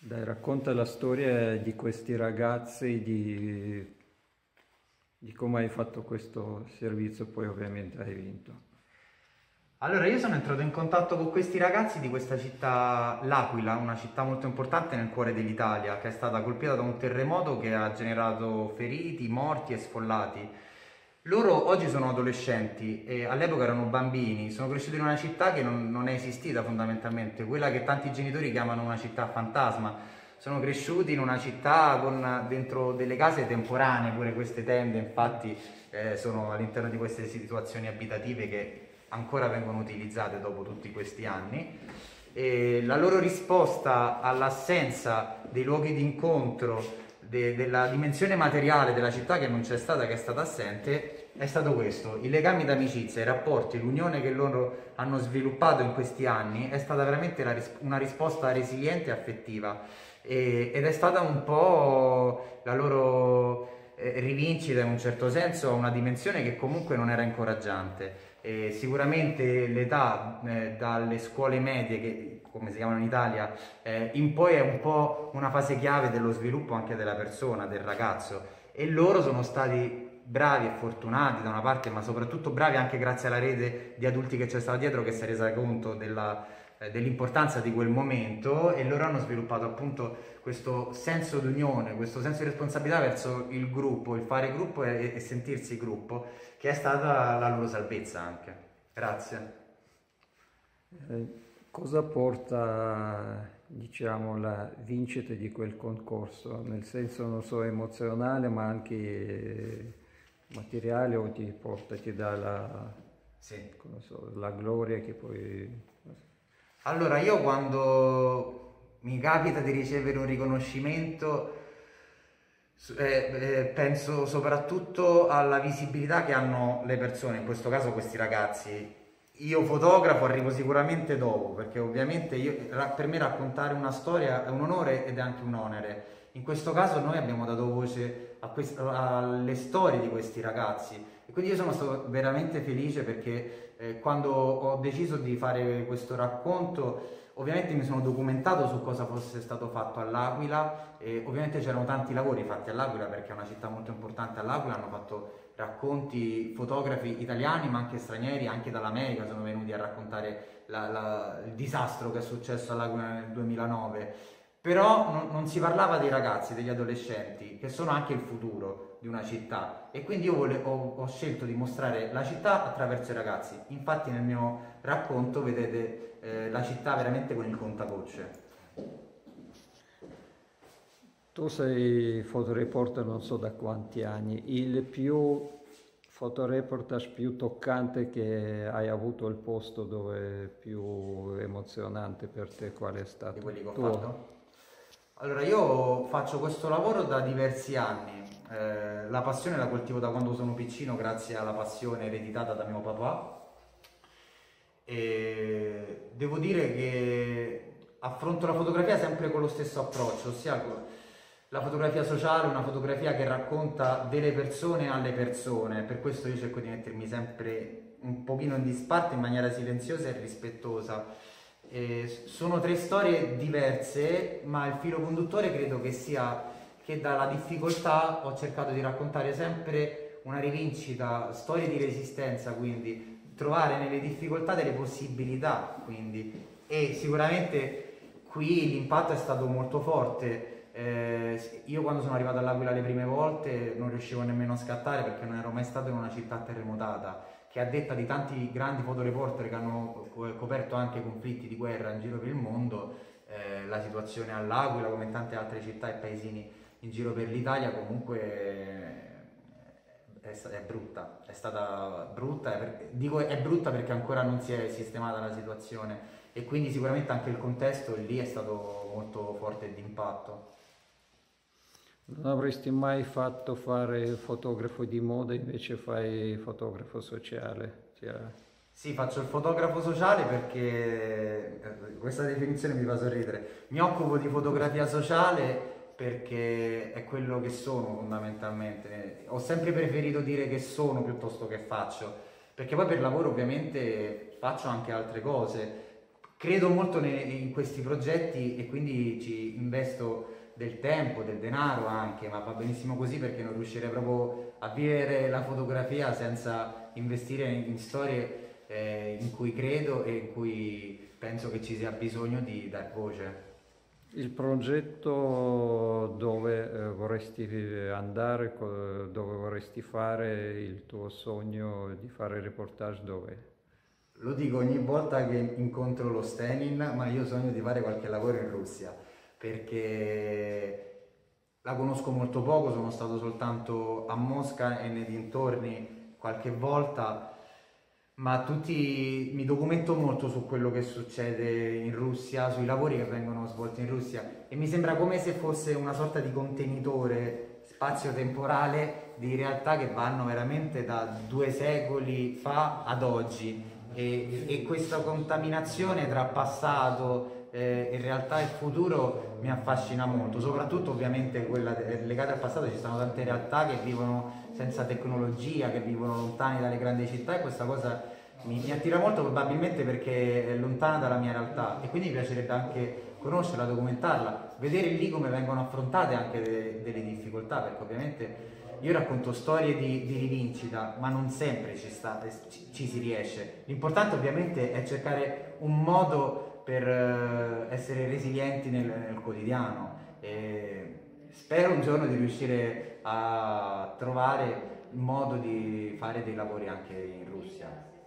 Dai, racconta la storia di questi ragazzi, di come hai fatto questo servizio, poi ovviamente hai vinto. Allora, io sono entrato in contatto con questi ragazzi di questa città, L'Aquila, una città molto importante nel cuore dell'Italia, che è stata colpita da un terremoto che ha generato feriti, morti e sfollati. Loro oggi sono adolescenti e all'epoca erano bambini, sono cresciuti in una città che non è esistita fondamentalmente, quella che tanti genitori chiamano una città fantasma. Sono cresciuti in una città con dentro delle case temporanee, pure queste tende, infatti, sono all'interno di queste situazioni abitative che ancora vengono utilizzate dopo tutti questi anni. E la loro risposta all'assenza dei luoghi di incontro, della dimensione materiale della città che non c'è stata, che è stata assente, è stato questo: i legami d'amicizia, i rapporti, l'unione che loro hanno sviluppato in questi anni è stata veramente una risposta resiliente e affettiva, ed è stata un po' la loro rivincita in un certo senso a una dimensione che comunque non era incoraggiante. Sicuramente l'età dalle scuole medie, che come si chiamano in Italia, in poi è un po' una fase chiave dello sviluppo anche della persona, del ragazzo, e loro sono stati bravi e fortunati da una parte, ma soprattutto bravi anche grazie alla rete di adulti che c'è stata dietro, che si è resa conto dell'importanza di quel momento, e loro hanno sviluppato appunto questo senso di unione, questo senso di responsabilità verso il gruppo, il fare gruppo e sentirsi gruppo, che è stata la loro salvezza anche. Grazie. Cosa porta, diciamo, la vincita di quel concorso? Nel senso, non so, emozionale, ma anche materiale, o ti dà Sì. non so, la gloria che poi... Allora, io quando mi capita di ricevere un riconoscimento, penso soprattutto alla visibilità che hanno le persone, in questo caso questi ragazzi. Io fotografo, arrivo sicuramente dopo, perché ovviamente per me raccontare una storia è un onore ed è anche un onere. In questo caso noi abbiamo dato voce alle storie di questi ragazzi, e quindi io sono stato veramente felice perché quando ho deciso di fare questo racconto, ovviamente mi sono documentato su cosa fosse stato fatto all'Aquila, e ovviamente c'erano tanti lavori fatti all'Aquila perché è una città molto importante. All'Aquila hanno fatto racconti fotografi italiani ma anche stranieri, anche dall'America sono venuti a raccontare il disastro che è successo all'Aquila nel 2009. Però non si parlava dei ragazzi, degli adolescenti, che sono anche il futuro di una città, e quindi io ho scelto di mostrare la città attraverso i ragazzi. Infatti nel mio racconto vedete la città veramente con il contagocce. Tu sei fotoreporter non so da quanti anni, il più fotoreportage più toccante che hai avuto, il posto dove è più emozionante per te, qual è Di stato? quelli che ho Tuo? fatto? Allora, io faccio questo lavoro da diversi anni. La passione la coltivo da quando sono piccino, grazie alla passione ereditata da mio papà. E devo dire che affronto la fotografia sempre con lo stesso approccio, ossia la fotografia sociale, una fotografia che racconta delle persone alle persone. Per questo io cerco di mettermi sempre un pochino in disparte in maniera silenziosa e rispettosa. Sono tre storie diverse, ma il filo conduttore credo che sia che dalla difficoltà ho cercato di raccontare sempre una rivincita, storie di resistenza, quindi trovare nelle difficoltà delle possibilità, quindi. E sicuramente qui l'impatto è stato molto forte. Io quando sono arrivato all'Aquila le prime volte non riuscivo nemmeno a scattare perché non ero mai stato in una città terremotata, che a detta di tanti grandi fotoreporter che hanno coperto anche conflitti di guerra in giro per il mondo, la situazione all'Aquila, come in tante altre città e paesini in giro per l'Italia, comunque è brutta, è stata brutta, dico è brutta perché ancora non si è sistemata la situazione, e quindi sicuramente anche il contesto lì è stato molto forte e d'impatto. Non avresti mai fatto fare il fotografo di moda, invece fai fotografo sociale? Sì, faccio il fotografo sociale perché questa definizione mi fa sorridere. Mi occupo di fotografia sociale perché è quello che sono fondamentalmente. Ho sempre preferito dire che sono piuttosto che faccio, perché poi per lavoro ovviamente faccio anche altre cose. credo molto in questi progetti e quindi ci investo del tempo, del denaro anche, ma va benissimo così perché non riuscirei proprio a vivere la fotografia senza investire in storie in cui credo e in cui penso che ci sia bisogno di dar voce. Il progetto dove vorresti andare, dove vorresti fare il tuo sogno di fare reportage, dove? Lo dico ogni volta che incontro lo Stenin, ma io sogno di fare qualche lavoro in Russia, perché la conosco molto poco, sono stato soltanto a Mosca e nei dintorni qualche volta, ma mi documento molto su quello che succede in Russia, sui lavori che vengono svolti in Russia e mi sembra come se fosse una sorta di contenitore spazio-temporale di realtà che vanno veramente da 2 secoli fa ad oggi e questa contaminazione tra passato in realtà il futuro mi affascina molto, soprattutto ovviamente quella legata al passato. Ci sono tante realtà che vivono senza tecnologia, che vivono lontani dalle grandi città e questa cosa mi attira molto, probabilmente perché è lontana dalla mia realtà e quindi mi piacerebbe anche conoscerla, documentarla, vedere lì come vengono affrontate anche delle difficoltà, perché ovviamente io racconto storie di rivincita, ma non sempre ci si riesce. L'importante ovviamente è cercare un modo per essere resilienti nel quotidiano. E spero un giorno di riuscire a trovare il modo di fare dei lavori anche in Russia.